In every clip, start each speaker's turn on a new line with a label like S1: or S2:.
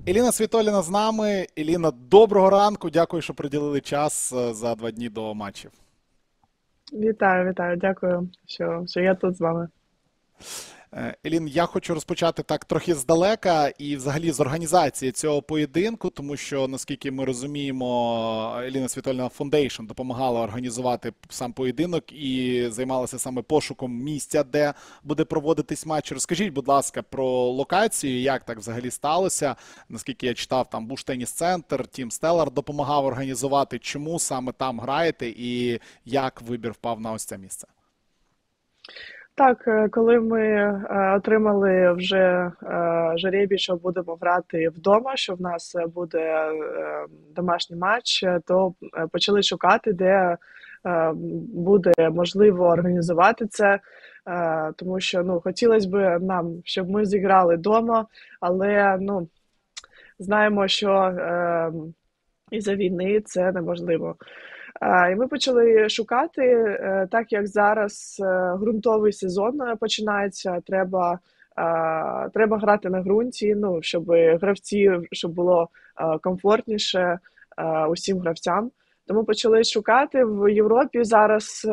S1: Еліна Світоліна з нами. Еліна, доброго ранку. Дякую, що приділили час за 2 дні до матчів.
S2: Вітаю, вітаю, дякую, що я тут з вами.
S1: Елін, я хочу розпочати так трохи здалека і взагалі з організації цього поєдинку, тому що, наскільки ми розуміємо, Еліна Світоліна Фондейшн допомагала організувати сам поєдинок і займалася саме пошуком місця, де буде проводитись матч. Розкажіть, будь ласка, про локацію, як так взагалі сталося. Наскільки я читав, там Буш Теніс Центр, Тім Стеллар допомагав організувати, чому саме там граєте і як вибір впав на ось це місце.
S2: Так, коли ми отримали вже жеребій, що будемо грати вдома, що в нас буде домашній матч, то почали шукати, де буде можливо організувати це, тому що хотілося б нам, щоб ми зіграли вдома, але знаємо, що із-за війни це неможливо. І ми почали шукати, так як зараз ґрунтовий сезон починається, треба грати на ґрунті, щоб щоб було комфортніше усім гравцям. Тому почали шукати. В Європі зараз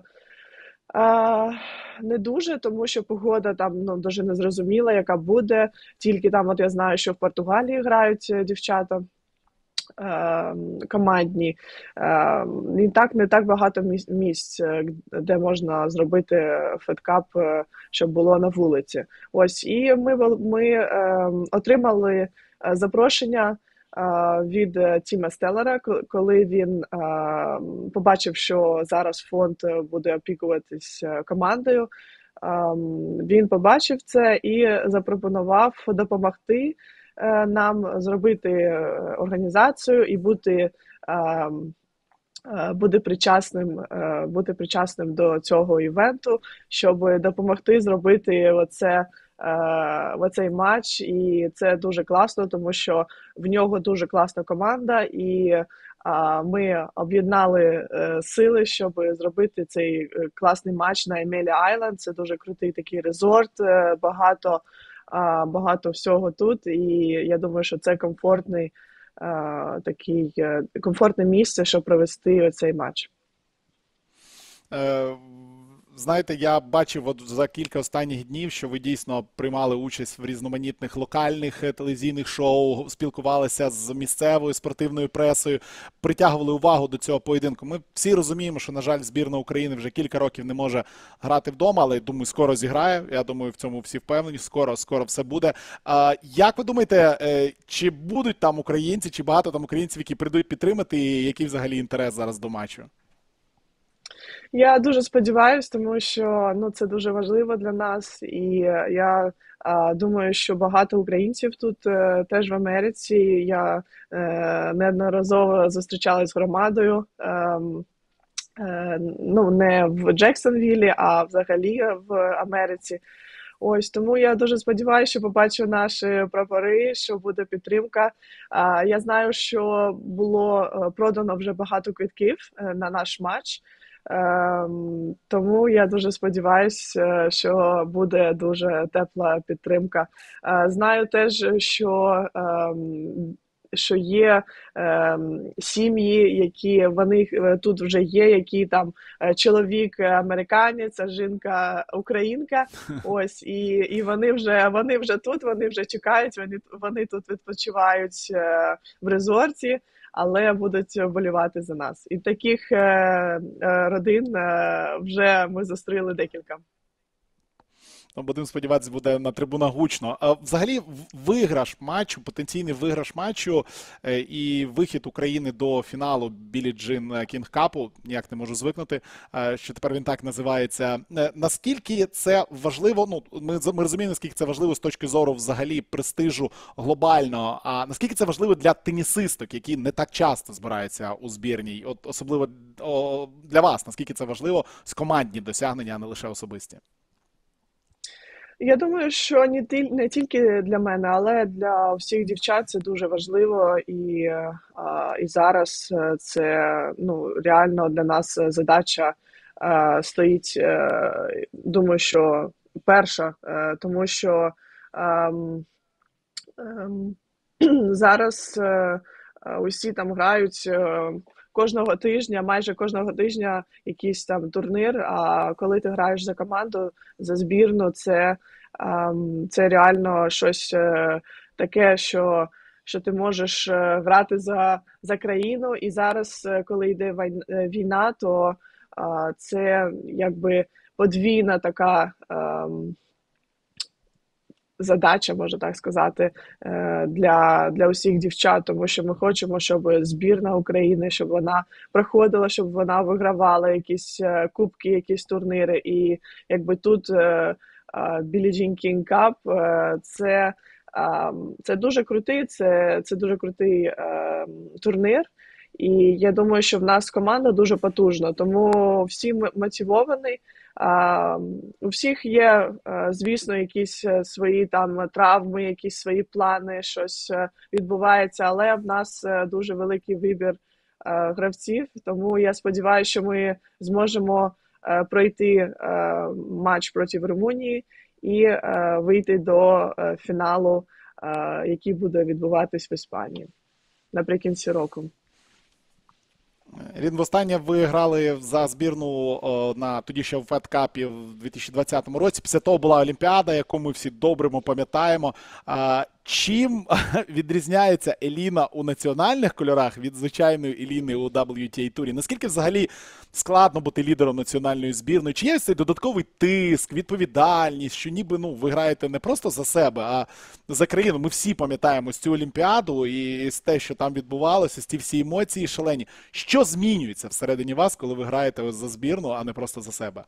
S2: не дуже, тому що погода там дуже незрозуміла, яка буде. Тільки там, от я знаю, що в Португалії грають дівчата командні. Не так багато місць, де можна зробити федкап, щоб було на вулиці. Ось, і ми отримали запрошення від Тіма Стеллера, коли він побачив, що зараз фонд буде опікуватись командою. Він побачив це і запропонував допомогти нам зробити організацію і бути причасним до цього івенту, щоб допомогти зробити оцей матч. І це дуже класно, тому що в нього дуже класна команда, і ми об'єднали сили, щоб зробити цей класний матч на Емелі Айленд. Це дуже крутий такий резорт, багато всього тут, і я думаю, що це комфортне місце, щоб провести цей матч.
S1: Знаєте, я бачив от за кілька останніх днів, що ви дійсно приймали участь в різноманітних локальних телевізійних шоу, спілкувалися з місцевою спортивною пресою, притягували увагу до цього поєдинку. Ми всі розуміємо, що, на жаль, збірна України вже кілька років не може грати вдома, але, думаю, скоро зіграє. Я думаю, в цьому всі впевнені, скоро все буде. Як ви думаєте, чи будуть там українці, чи багато там українців, які прийдуть підтримати, і який взагалі інтерес зараз до матчу?
S2: Я дуже сподіваюся, тому що це дуже важливо для нас, і я думаю, що багато українців тут теж в Америці. Я неодноразово зустрічалась з громадою, не в Джексонвілі, а взагалі в Америці. Ось, тому я дуже сподіваюся, що побачу наші прапори, що буде підтримка. Я знаю, що було продано вже багато квитків на наш матч. Тому я дуже сподіваюся, що буде дуже тепла підтримка. Знаю теж, що є сім'ї, які вони тут вже є, які там чоловік американець, а жінка українка. Ось, і вони вже тут, вони вже чекають, вони тут відпочивають в резорті, але будуть вболівати за нас. І таких родин вже ми зустріли декілька.
S1: Будемо сподіватися, буде на трибунах гучно. А взагалі, виграш матчу, потенційний виграш матчу і вихід України до фіналу Біллі Джин Кінг Капу, ніяк не можу звикнути, що тепер він так називається. Наскільки це важливо, ми розуміємо, наскільки це важливо з точки зору взагалі престижу глобального, а наскільки це важливо для тенісисток, які не так часто збираються у збірній, от особливо для вас, наскільки це важливо з командні досягнення, а не лише особисті?
S2: Я думаю, що не тільки для мене, але для всіх дівчат це дуже важливо, і зараз це реально для нас задача стоїть. Думаю, що перша, тому що ем, ем, зараз усі там грають кожного тижня, майже кожного тижня якийсь там турнір. А коли ти граєш за команду, за збірну, це реально щось таке, що ти можеш грати за країну. І зараз, коли йде війна, то це якби подвійна така задача, можна так сказати, для усіх дівчат, тому що ми хочемо, щоб збірна України, щоб вона проходила, щоб вона вигравала якісь кубки, якісь турніри. І якби тут Billie Jean King Cup це дуже крутий, це дуже крутий турнір. І я думаю, що в нас команда дуже потужна, тому всі мотивовані. У всіх є, звісно, якісь свої там травми, якісь свої плани, щось відбувається, але в нас дуже великий вибір гравців, тому я сподіваюся, що ми зможемо пройти матч проти Румунії і вийти до фіналу, який буде відбуватись в Іспанії наприкінці року.
S1: Рін, востаннє ви грали за збірну на тоді ще в Федкапі в 2020 році. Після того була Олімпіада, яку ми всі добре пам'ятаємо. Чим відрізняється Еліна у національних кольорах від звичайної Еліни у WTA-турі? Наскільки взагалі складно бути лідером національної збірної? Чи є цей додатковий тиск, відповідальність, що ніби ви граєте не просто за себе, а за країну? Ми всі пам'ятаємо цю Олімпіаду і те, що там відбувалося, ці всі емоції шалені. Що змінюється всередині вас, коли ви граєте за збірну, а не просто за себе?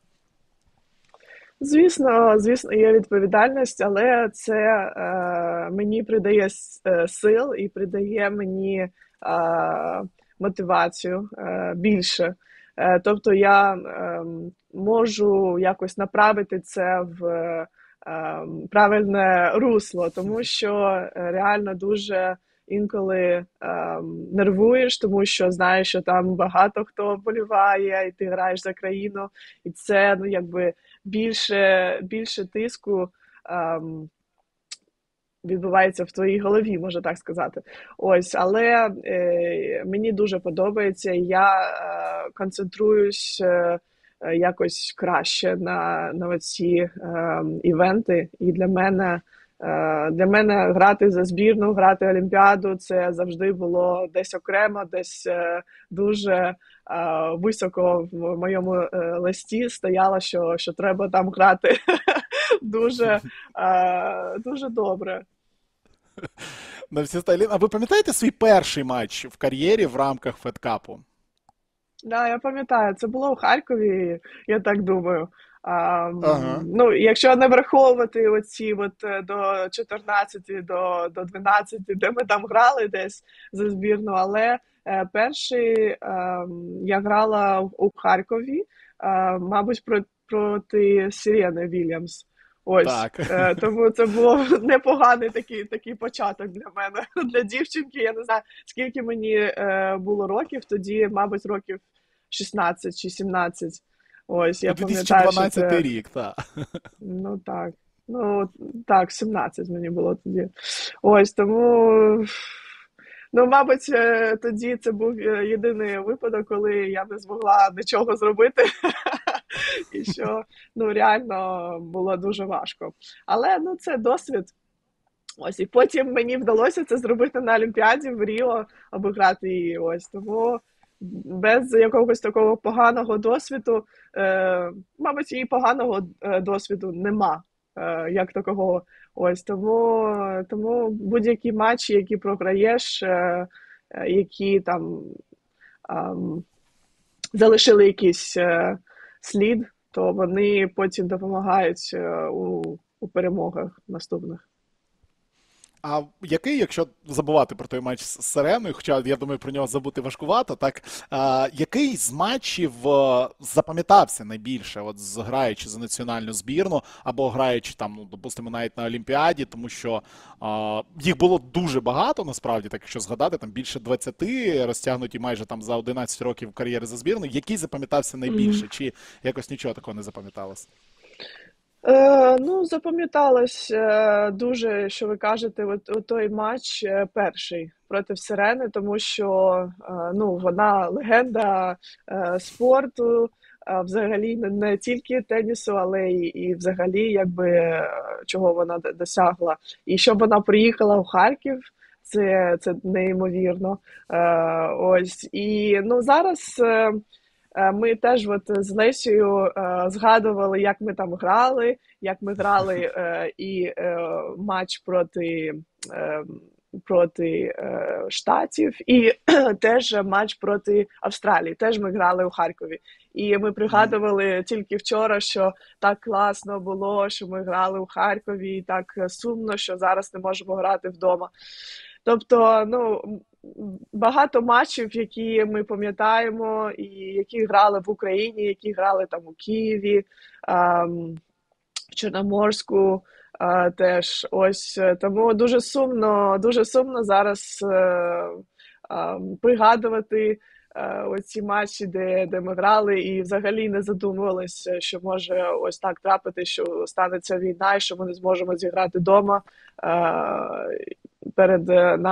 S2: Звісно, є відповідальність, але це мені придає сил і придає мені мотивацію більше. Тобто я можу якось направити це в правильне русло, тому що реально дуже інколи нервуєш, тому що знаєш, що там багато хто вболіває, і ти граєш за країну, і це якби більше тиску відбувається в твоїй голові, можна так сказати. Ось, але мені дуже подобається, і я концентруюсь якось краще на ці івенти, і для мене грати за збірну, грати Олімпіаду, це завжди було десь окремо, десь дуже високо в моєму листі стояло, що треба там грати дуже добре.
S1: На всі стайлі. А ви пам'ятаєте свій перший матч в кар'єрі в рамках Федкапу?
S2: Да, я пам'ятаю, це було у Харкові, я так думаю.
S1: Ага.
S2: Ну, якщо не враховувати оці до 14, до 12, де ми там грали десь за збірну, але перший я грала у Харкові, мабуть, проти Сірени Вільямс. Ось,
S1: Так.
S2: тому це було непоганий такий початок для мене, для дівчинки. Я не знаю, скільки мені було років, тоді, мабуть, років 16 чи 17. Ось, я пам'ятаю, що
S1: 2012
S2: це...
S1: рік, так.
S2: Ну, так. Ну, так, 17 мені було тоді. Ось, тому... Ну, мабуть, тоді це був єдиний випадок, коли я не змогла нічого зробити. І що, ну, реально було дуже важко. Але, ну, це досвід. Ось, і потім мені вдалося це зробити на Олімпіаді в Ріо, обіграти її. Ось, тому без якогось такого поганого досвіду, мабуть, і поганого досвіду нема, як такого. Ось, тому будь-які матчі, які програєш, які там залишили якийсь слід, то вони потім допомагають у перемогах наступних.
S1: А який, якщо забувати про той матч з Сиреною, хоча я думаю, про нього забути важкувато, так який з матчів запам'ятався найбільше, от граючи за національну збірну, або граючи там, ну, допустимо, навіть на Олімпіаді, тому що їх було дуже багато, насправді, так якщо згадати, там більше 20, розтягнуті майже там за 11 років кар'єри за збірну, який запам'ятався найбільше, чи якось нічого такого не запам'яталося?
S2: Ну, запам'яталось дуже, що ви кажете, от той матч перший проти Сирени, тому що ну, вона легенда спорту, взагалі не тільки тенісу, але і взагалі, якби чого вона досягла. І щоб вона приїхала в Харків, це неймовірно. Ось і ну зараз. Ми теж от з Лесією згадували, як ми там грали, як ми грали і матч проти Штатів, і теж матч проти Австралії. Теж ми грали у Харкові. І ми пригадували тільки вчора, що так класно було, що ми грали у Харкові, і так сумно, що зараз не можемо грати вдома. Тобто, ну, багато матчів, які ми пам'ятаємо, і які грали в Україні, які грали там у Києві, в Чорноморську теж. Ось тому дуже сумно зараз пригадувати оці матчі, де ми грали, і взагалі не задумувалися, що може ось так трапити, що станеться війна, і що ми не зможемо зіграти вдома перед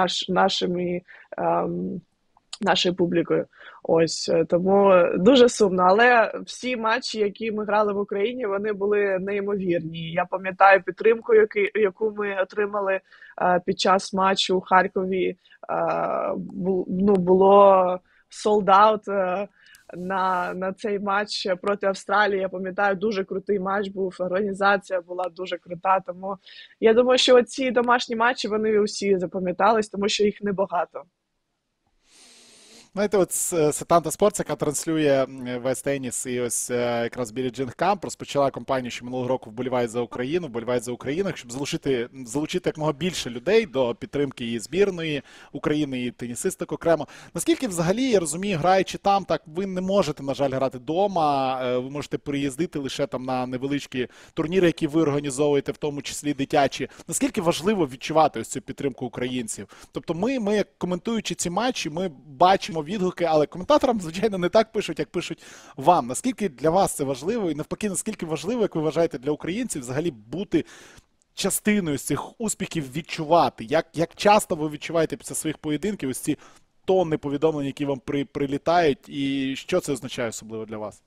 S2: нашою публікою. Ось тому дуже сумно. Але всі матчі, які ми грали в Україні, вони були неймовірні. Я пам'ятаю підтримку, яку ми отримали під час матчу у Харкові. Ну, було солд-аут на цей матч проти Австралії. Я пам'ятаю, дуже крутий матч був, організація була дуже крута, тому я думаю, що ці домашні матчі, вони усі запам'ятались, тому що їх небагато.
S1: Знаєте, от Setanta Sports, яка транслює весь теніс, і ось якраз Billie Jean Cup розпочала кампанію, що минулого року вболівають за Україну, вболівають за Україну, щоб залучити якомога більше людей до підтримки її збірної України і тенісисток окремо. Наскільки взагалі, я розумію, граючи там, так ви не можете, на жаль, грати вдома, ви можете приїздити лише там на невеличкі турніри, які ви організовуєте, в тому числі дитячі. Наскільки важливо відчувати ось цю підтримку українців? Тобто ми коментуючи ці матчі, ми бачимо відгуки, але коментаторам, звичайно, не так пишуть, як пишуть вам. Наскільки для вас це важливо і навпаки, наскільки важливо, як ви вважаєте, для українців взагалі бути частиною з цих успіхів, відчувати? Як часто ви відчуваєте після своїх поєдинків ось ці тонни повідомлень, які вам прилітають, і що це означає особливо для вас?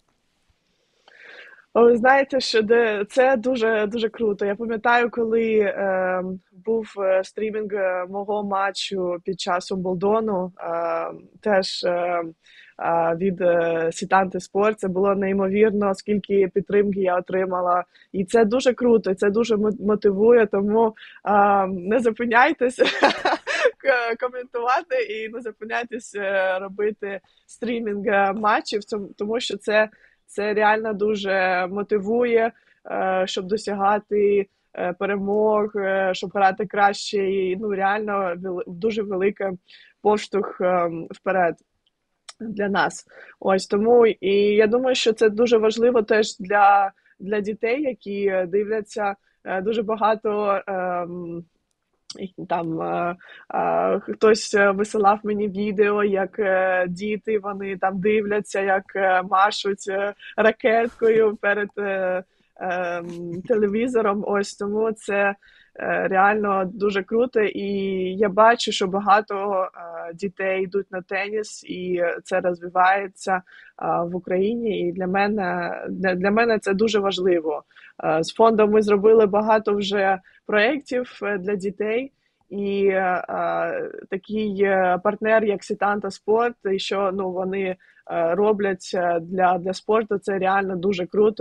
S2: Ви знаєте, що це дуже дуже круто. Я пам'ятаю, коли був стрімінг мого матчу під час Умблдону, теж від Setanta Sport. Це було неймовірно, скільки підтримки я отримала. І це дуже круто, і це дуже мотивує, тому не зупиняйтесь коментувати і не зупиняйтесь робити стрімінг матчів, тому що це реально дуже мотивує, щоб досягати перемог, щоб грати краще. І ну, реально дуже великий поштовх вперед для нас. Ось тому і я думаю, що це дуже важливо теж для дітей, які дивляться дуже багато. Там хтось висилав мені відео, як діти, вони там дивляться, як машуть ракеткою перед телевізором. Ось тому це реально дуже круто. І я бачу, що багато дітей йдуть на теніс, і це розвивається в Україні. І для мене це дуже важливо. З фондом ми зробили багато вже проєктів для дітей. І такий партнер, як Setanta Sport, і що ну, вони роблять для спорту, це реально дуже круто.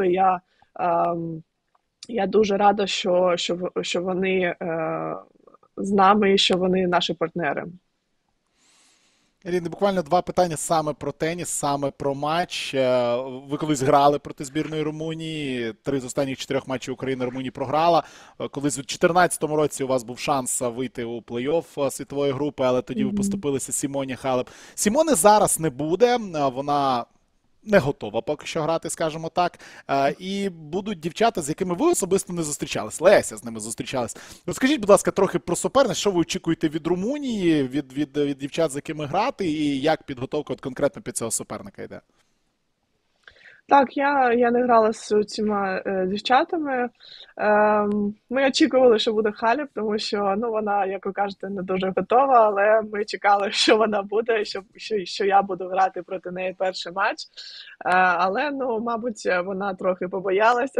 S2: Я дуже рада, що вони з нами і що вони наші партнери.
S1: Ірина, буквально два питання саме про теніс, саме про матч. Ви колись грали проти збірної Румунії, 3 з останніх 4 матчів України Румунія програла. Колись у 2014 році у вас був шанс вийти у плей-офф світової групи, але тоді ви поступилися Сімоні Халеп. Сімони зараз не буде, вона не готова поки що грати, скажімо так. І будуть дівчата, з якими ви особисто не зустрічались. Леся з ними зустрічалась. Розкажіть, будь ласка, трохи про суперництво, що ви очікуєте від Румунії, від дівчат, з якими грати, і як підготовка от конкретно під цього суперника йде?
S2: Так, я не грала з цими дівчатами. Ми очікували, що буде Халіб, тому що ну, вона, як ви кажете, не дуже готова, але ми чекали, що вона буде, що я буду грати проти неї перший матч. Але, ну, мабуть, вона трохи побоялася.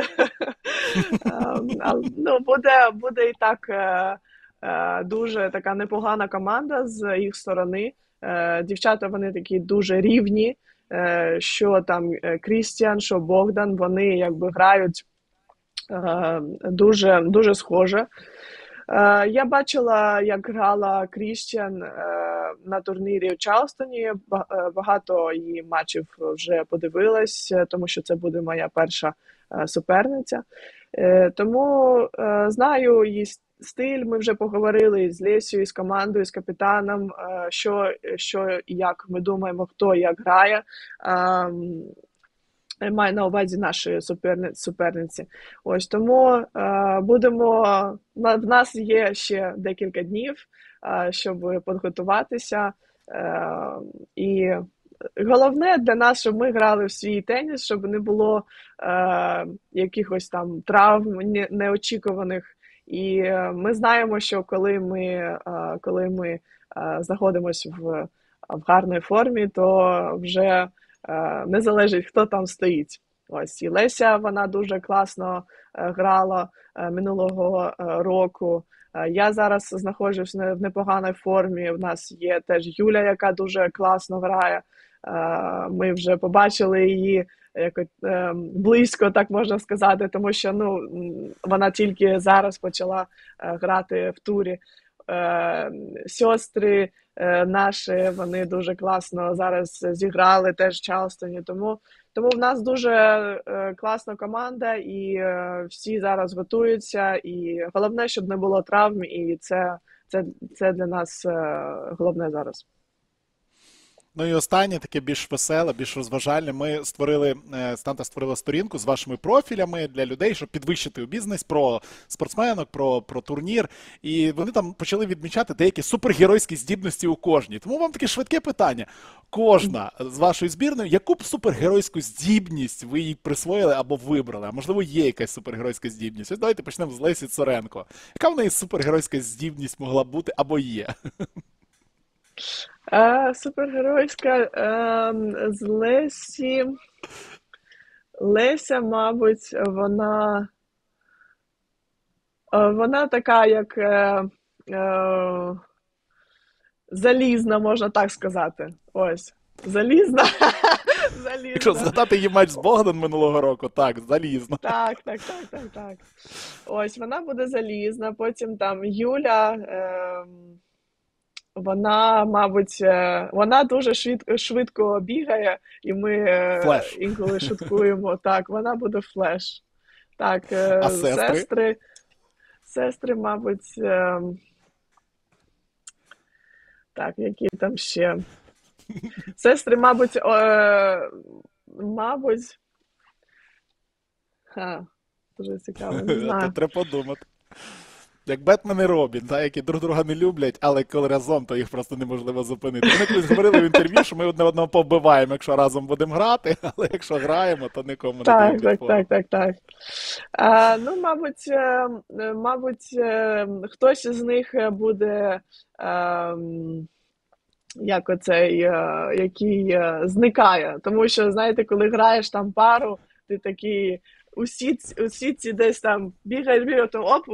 S2: Ну, буде і так дуже така непогана команда з їх сторони. Дівчата вони такі дуже рівні. Що там Крістіан, що Богдан, вони якби грають дуже, дуже схоже. Я бачила, як грала Крістіан на турнірі в Чарльстоні. Багато її матчів вже подивилась, тому що це буде моя перша суперниця. Тому знаю її стиль, ми вже поговорили з Лесією, з командою, з капітаном, що і як ми думаємо, хто як грає. Маю на увазі нашої суперниці. Ось тому будемо. В нас є ще декілька днів, щоб підготуватися. І головне для нас, щоб ми грали в свій теніс, щоб не було якихось там травм неочікуваних. І ми знаємо, що коли ми знаходимося в гарній формі, то вже не залежить, хто там стоїть. Ось і Леся, вона дуже класно грала минулого року. Я зараз знаходжусь в непоганій формі. У нас є теж Юля, яка дуже класно грає. Ми вже побачили її якось близько, так можна сказати, тому що ну, вона тільки зараз почала грати в турі. Сестри наші, вони дуже класно зараз зіграли теж в Чарльстоні, тому в нас дуже класна команда, і всі зараз готуються, і головне, щоб не було травм, і це для нас головне зараз.
S1: Ну і останнє, таке більш веселе, більш розважальне. Станта створила сторінку з вашими профілями для людей, щоб підвищити обізнаність про спортсменок, про турнір. І вони там почали відмічати деякі супергеройські здібності у кожній. Тому вам таке швидке питання. Кожна з вашої збірної, яку б супергеройську здібність ви їй присвоїли або вибрали? А можливо, є якась супергеройська здібність? Ось давайте почнемо з Лесі Цоренко. Яка в неї супергеройська здібність могла бути або є?
S2: Супергеройська з Лесі. Леся, мабуть, вона така, як залізна, можна так сказати. Ось. Залізна.
S1: Якщо згадати її матч з Богдан минулого року, так, залізно.
S2: Так. Ось, вона буде залізна. Потім там Юля. Вона, мабуть, вона дуже швидко бігає, і ми інколи шуткуємо. Так, вона буде флеш. Так,
S1: а сестри?
S2: Сестри, мабуть, так, які там ще? Сестри, мабуть, дуже цікаво, не знаю.
S1: Треба подумати. Як Бетмен і Робін, які друг друга не люблять, але коли разом, то їх просто неможливо зупинити. Вони колись говорили в інтерв'ю, що ми одне одного повбиваємо, якщо разом будемо грати, але якщо граємо, то нікому не даємо відпору.
S2: Так. Ну, мабуть, хтось із них буде як оцей, який зникає. Тому що, знаєте, коли граєш там пару, ти такий... Усі ці десь там бігаєш, то оп,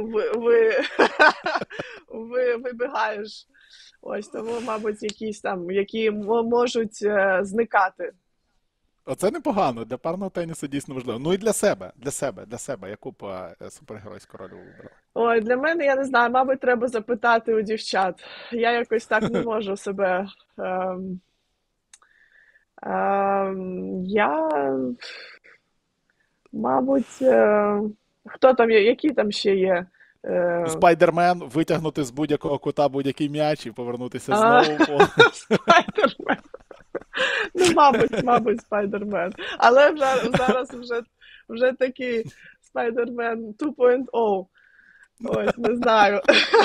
S2: вибігаєш. Ось, тому, мабуть, якісь там, які можуть зникати.
S1: Оце непогано, для парного тенісу дійсно важливо. Ну і для себе, яку б супергеройську роль вибрав?
S2: Ой, для мене, я не знаю, мабуть, треба запитати у дівчат. Я якось так не можу себе... Мабуть, хто там є, які там ще є?
S1: Спайдермен, витягнути з будь-якого кута будь-який м'яч і повернутися знову.
S2: Спайдермен. Ну, мабуть, Спайдермен. Але зараз вже такий Спайдермен 2.0. Ось, не знаю.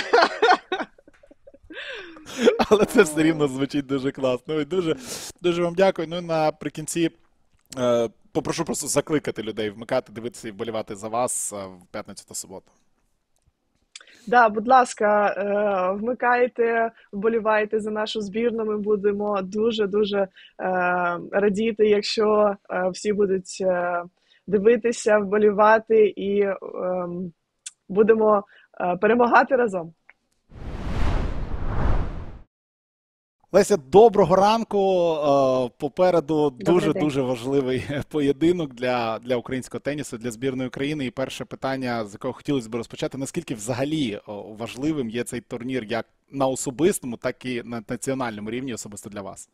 S1: Але це все рівно звучить дуже класно. Дуже вам дякую. Ну, наприкінці попрошу просто закликати людей вмикати, дивитися і вболівати за вас в п'ятницю та суботу.
S2: Да, будь ласка, вмикайте, вболівайте за нашу збірну. Ми будемо дуже-дуже радіти, якщо всі будуть дивитися, вболівати і будемо перемагати разом.
S1: Леся, доброго ранку. Попереду
S3: Добрий день.
S1: дуже важливий поєдинок для українського тенісу, для збірної України. І перше питання, з якого хотілося б розпочати, наскільки взагалі важливим є цей турнір як на особистому, так і на національному рівні особисто для вас?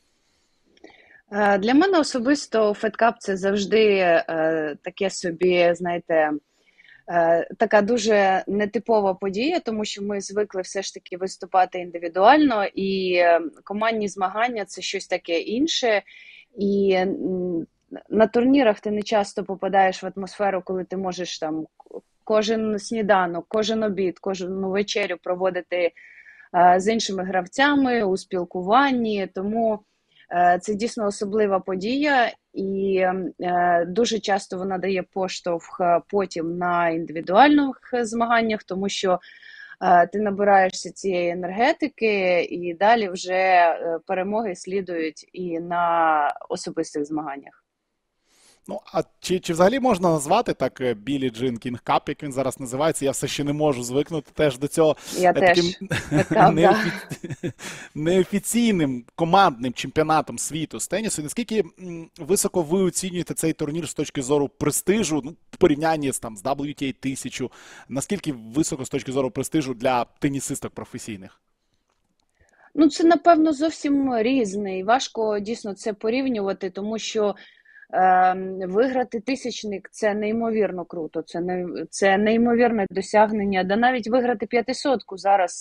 S3: Для мене особисто Федкап це завжди таке собі, знаєте, така дуже нетипова подія, тому що ми звикли все ж таки виступати індивідуально, і командні змагання це щось таке інше. І на турнірах ти не часто попадаєш в атмосферу, коли ти можеш там кожен сніданок, кожен обід, кожну вечерю проводити з іншими гравцями у спілкуванні. Тому це дійсно особлива подія, і дуже часто вона дає поштовх потім на індивідуальних змаганнях, тому що ти набираєшся цієї енергетики, і далі вже перемоги слідують і на особистих змаганнях.
S1: Ну, а чи взагалі можна назвати так Біллі Джин Кінг Кап, як він зараз називається? Я все ще не можу звикнути теж до цього
S3: Я теж Федкап, да.
S1: неофіційним командним чемпіонатом світу з тенісу. Наскільки високо ви оцінюєте цей турнір з точки зору престижу, ну, в порівнянні з WTA 1000, наскільки високо з точки зору престижу для тенісисток професійних?
S3: Ну, це, напевно, зовсім різне, і важко дійсно це порівнювати, тому що виграти тисячник – це неймовірно круто, це неймовірне досягнення. Да навіть виграти 500-ку зараз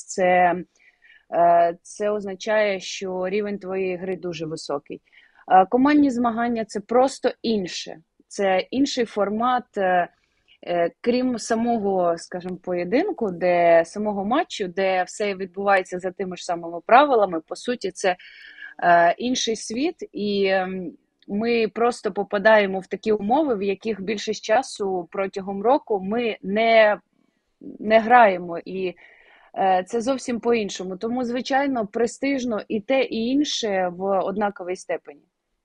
S3: це означає, що рівень твоєї гри дуже високий. Командні змагання – це просто інше. Це інший формат, крім самого, скажімо, поєдинку, самого матчу, де все відбувається за тими ж самими правилами. По суті, це інший світ, і ми просто попадаємо в такі умови, в яких більшість часу протягом року ми не граємо, і це зовсім по-іншому. Тому, звичайно, престижно і те, і інше в однаковій степені.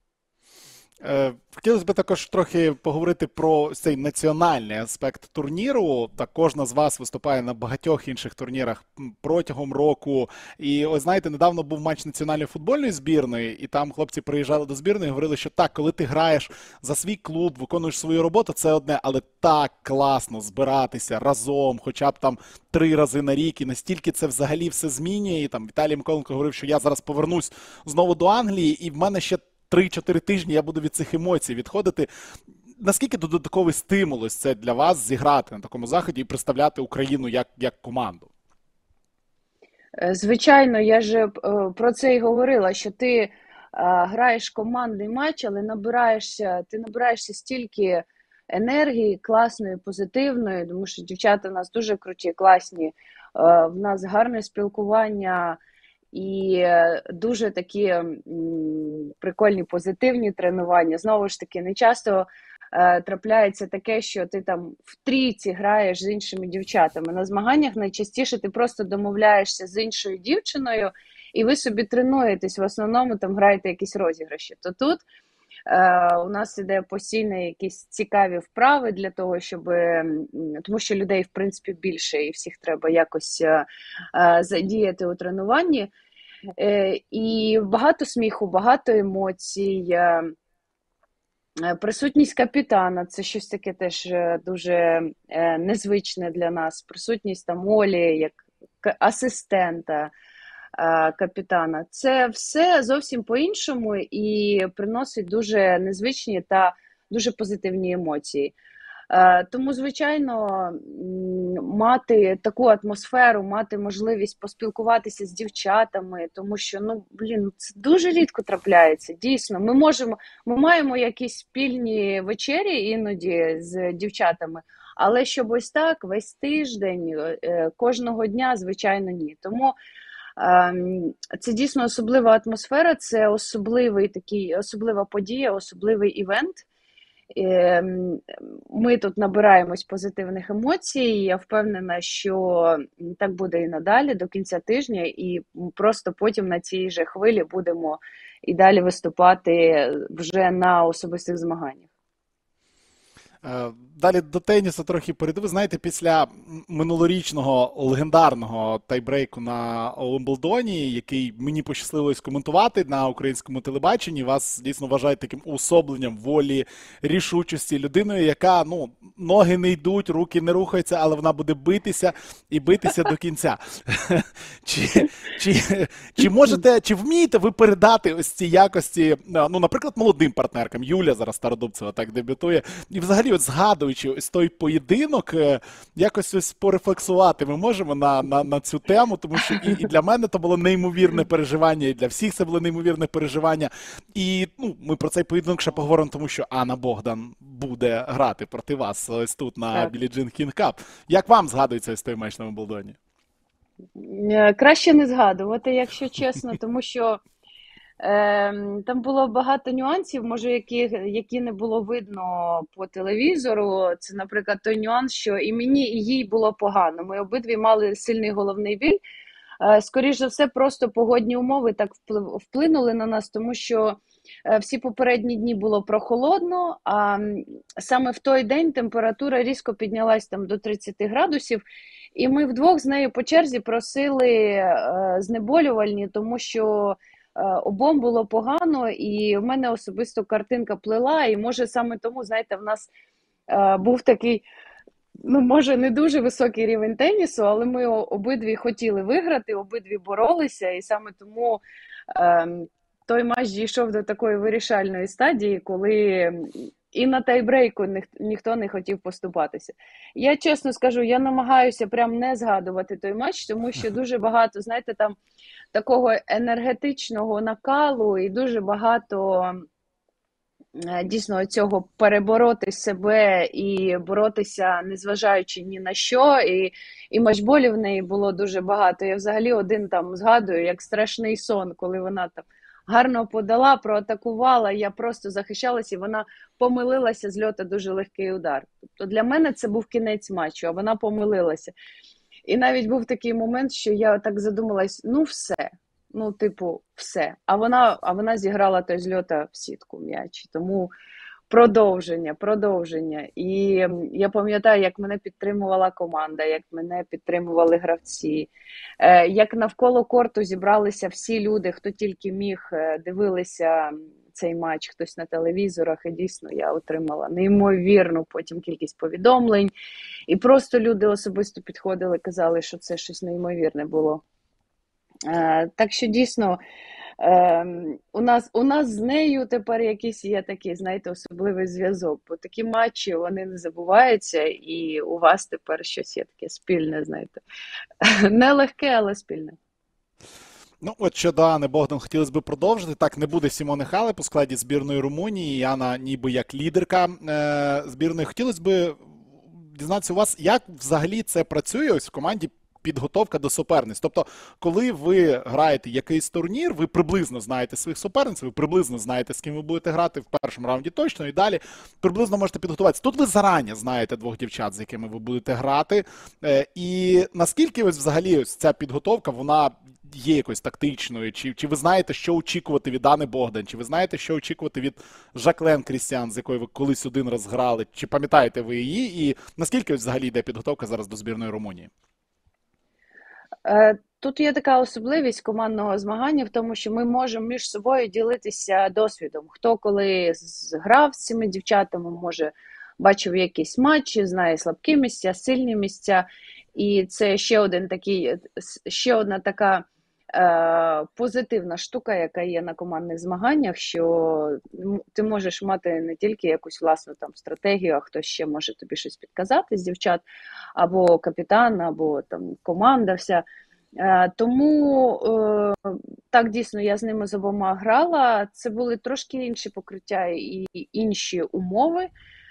S1: Хотілося б також трохи поговорити про цей національний аспект турніру. Так, кожна з вас виступає на багатьох інших турнірах протягом року. І ось знаєте, недавно був матч національної футбольної збірної, і там хлопці приїжджали до збірної і говорили, що так, коли ти граєш за свій клуб, виконуєш свою роботу, це одне, але так класно збиратися разом, хоча б там 3 рази на рік, і настільки це взагалі все змінює. І там Віталій Миколенко говорив, що я зараз повернусь знову до Англії, і в мене ще 3-4 тижні я буду від цих емоцій відходити. Наскільки додатковий стимул ось це для вас зіграти на такому заході і представляти Україну як команду?
S3: Звичайно, я ж про це і говорила, що ти граєш командний матч, але ти набираєшся стільки енергії, класної, позитивної, тому що дівчата в нас дуже круті, класні, в нас гарне спілкування, і дуже такі прикольні, позитивні тренування. Знову ж таки, не часто трапляється таке, що ти там в трійці граєш з іншими дівчатами. На змаганнях найчастіше ти просто домовляєшся з іншою дівчиною, і ви собі тренуєтесь, в основному там граєте якісь розіграші. То тут у нас іде постійно якісь цікаві вправи для того, тому що людей, в принципі, більше, і всіх треба якось задіяти у тренуванні. І багато сміху, багато емоцій, присутність капітана – це щось таке теж дуже незвичне для нас. Присутність там Олі, як асистента капітана. Це все зовсім по-іншому і приносить дуже незвичні та дуже позитивні емоції. Тому, звичайно, мати таку атмосферу, мати можливість поспілкуватися з дівчатами, тому що, це дуже рідко трапляється, дійсно. Ми маємо якісь спільні вечері іноді з дівчатами, але щоб ось так весь тиждень, кожного дня, звичайно, ні. Тому це дійсно особлива атмосфера, це особлива подія, особливий івент. Ми тут набираємось позитивних емоцій. Я впевнена, що так буде і надалі до кінця тижня, і просто потім на цій же хвилі будемо і далі виступати вже на особистих змаганнях.
S1: Далі до тенісу трохи перейду. Ви знаєте, після минулорічного легендарного тайбрейку на Уимблдоні, який мені пощасливилось коментувати на українському телебаченні, вас дійсно вважають таким уособленням волі, рішучості, людиною, яка, ну, ноги не йдуть, руки не рухаються, але вона буде битися і битися до кінця. Чи можете, чи вмієте ви передати ось ці якості, ну, наприклад, молодим партнеркам? Юля зараз Стародубцева так дебютує. І взагалі, от згадуючи ось той поєдинок, якось ось порефлексувати ми можемо на цю тему, тому що і для мене то було неймовірне переживання, і для всіх це було неймовірне переживання. І ну, ми про цей поєдинок ще поговоримо, тому що Анна Богдан буде грати проти вас ось тут на Billie Jean King Cup. Як вам згадується ось той матч на Вимблдоні?
S3: Краще не згадувати, якщо чесно, тому що там було багато нюансів, може, які не було видно по телевізору. Це, наприклад, той нюанс, що і мені, і їй було погано. Ми обидві мали сильний головний біль. Скоріше за все, просто погодні умови так вплинули на нас, тому що всі попередні дні було прохолодно, а саме в той день температура різко піднялась там до 30 градусів, і ми вдвох з нею по черзі просили знеболювальні, тому що обом було погано, і в мене особисто картинка плила, і може саме тому, знаєте, в нас був такий, ну, може, не дуже високий рівень тенісу, але ми обидві хотіли виграти, обидві боролися, і саме тому той матч дійшов до такої вирішальної стадії, коли і на тайбрейку ніхто не хотів поступатися. Я чесно скажу, я намагаюся прям не згадувати той матч, тому що дуже багато, знаєте, там такого енергетичного накалу і дуже багато дійсно цього перебороти себе і боротися, незважаючи ні на що, і матчболів в неї було дуже багато. Я взагалі один там згадую, як страшний сон, коли вона там гарно подала, проатакувала, я просто захищалася, і вона помилилася з льота, дуже легкий удар. Тобто для мене це був кінець матчу, а вона помилилася. І навіть був такий момент, що я так задумалась, ну все, ну типу все. А вона зіграла той з льота в сітку м'яч. Тому продовження. І я пам'ятаю, як мене підтримувала команда, як мене підтримували гравці, як навколо корту зібралися всі люди, хто тільки міг, дивилися цей матч, хтось на телевізорах, і дійсно я отримала неймовірну потім кількість повідомлень. І просто люди особисто підходили, казали, що це щось неймовірне було. Так що дійсно у нас з нею тепер якийсь є такий, знаєте, особливий зв'язок, бо такі матчі, вони не забуваються, і у вас тепер щось є таке спільне, знаєте. Не легке, але спільне.
S1: Ну, от щодо Ани Богдан хотілося б продовжити. Так, не буде Сімони Халеп у складі збірної Румунії, і Анна ніби як лідерка збірної. Хотілося б дізнатися у вас, як взагалі це працює ось в команді підготовка до суперниць. Тобто, коли ви граєте якийсь турнір, ви приблизно знаєте своїх суперниць, ви приблизно знаєте, з ким ви будете грати в першому раунді точно, і далі приблизно можете підготуватися. Тут ви зарані знаєте двох дівчат, з якими ви будете грати. І наскільки ось взагалі ось ця підготовка, вона є якоюсь тактичною? Чи ви знаєте, що очікувати від Ани Богдан? Чи ви знаєте, що очікувати від Жаклен Крістіан, з якою ви колись один раз грали? Чи пам'ятаєте ви її? І наскільки ось взагалі йде підготовка зараз до збірної Румунії?
S3: Тут є така особливість командного змагання в тому, що ми можемо між собою ділитися досвідом. Хто коли грав з цими дівчатами, може бачив якісь матчі, знає слабкі місця, сильні місця. І це ще одна така позитивна штука, яка є на командних змаганнях, що ти можеш мати не тільки якусь власну там стратегію, а хтось ще може тобі щось підказати з дівчат, або капітан, або там команда вся. Тому так, дійсно, я з ними з обома грала. Це були трошки інші покриття і інші умови.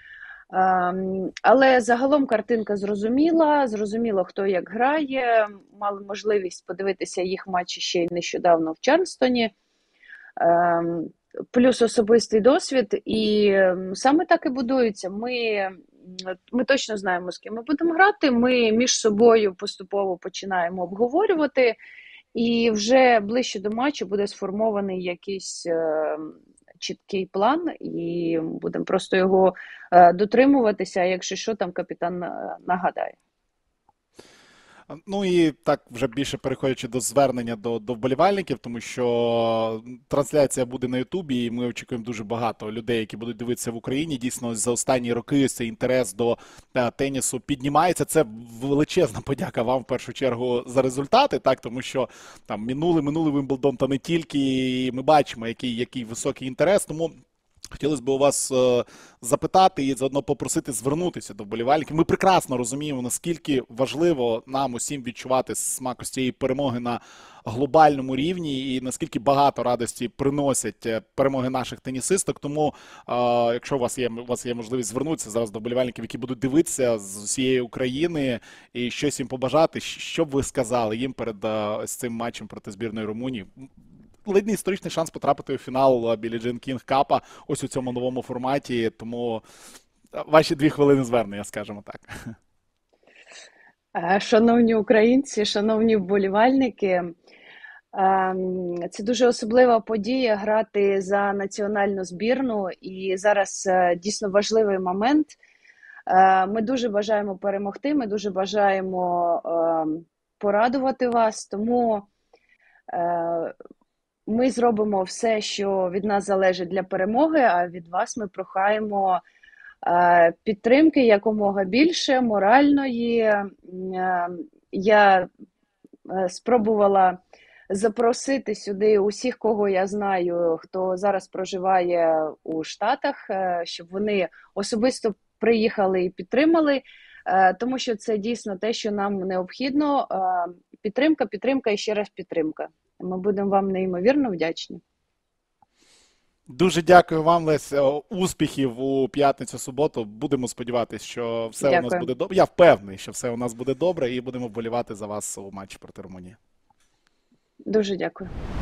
S3: Але загалом картинка зрозуміло, хто як грає. Мали можливість подивитися їх матчі ще й нещодавно в Чарльстоні. плюс особистий досвід, і саме так і будується. Ми точно знаємо, з ким ми будемо грати. Ми між собою поступово починаємо обговорювати, і вже ближче до матчу буде сформований якийсь чіткий план, і будемо просто його дотримуватися. Якщо що, там капітан нагадає.
S1: Ну і так, вже більше переходячи до звернення до вболівальників, тому що трансляція буде на Ютубі, і ми очікуємо дуже багато людей, які будуть дивитися в Україні. Дійсно, за останні роки цей інтерес до тенісу піднімається. Це величезна подяка вам в першу чергу за результати, так, тому що там минулий Вимблдон, та не тільки, і ми бачимо, який високий інтерес. Тому хотілося б у вас запитати і заодно попросити звернутися до вболівальників. Ми прекрасно розуміємо, наскільки важливо нам усім відчувати смак ось цієї перемоги на глобальному рівні і наскільки багато радості приносять перемоги наших тенісисток. Тому, якщо у вас є можливість звернутися зараз до вболівальників, які будуть дивитися з усієї України і щось їм побажати, що б ви сказали їм перед ось цим матчем проти збірної Румунії? Ледь не історичний шанс потрапити у фінал Біллі Джин Кінг Капа ось у цьому новому форматі, тому ваші 2 хвилини звернення, скажімо так.
S3: Шановні українці, шановні вболівальники, це дуже особлива подія грати за національну збірну, і зараз дійсно важливий момент. Ми дуже бажаємо перемогти, ми дуже бажаємо порадувати вас, тому ми зробимо все, що від нас залежить для перемоги, а від вас ми прохаємо підтримки якомога більше, моральної. Я спробувала запросити сюди усіх, кого я знаю, хто зараз проживає у Штатах, щоб вони особисто приїхали і підтримали, тому що це дійсно те, що нам необхідно. Підтримка і ще раз підтримка. Ми будемо вам неймовірно вдячні.
S1: Дуже дякую вам, Лесь. Успіхів у п'ятницю-суботу. Будемо сподіватися, що все у нас буде добре. Я впевнений, що все у нас буде добре і будемо вболівати за вас у матчі проти Румунії.
S3: Дуже дякую.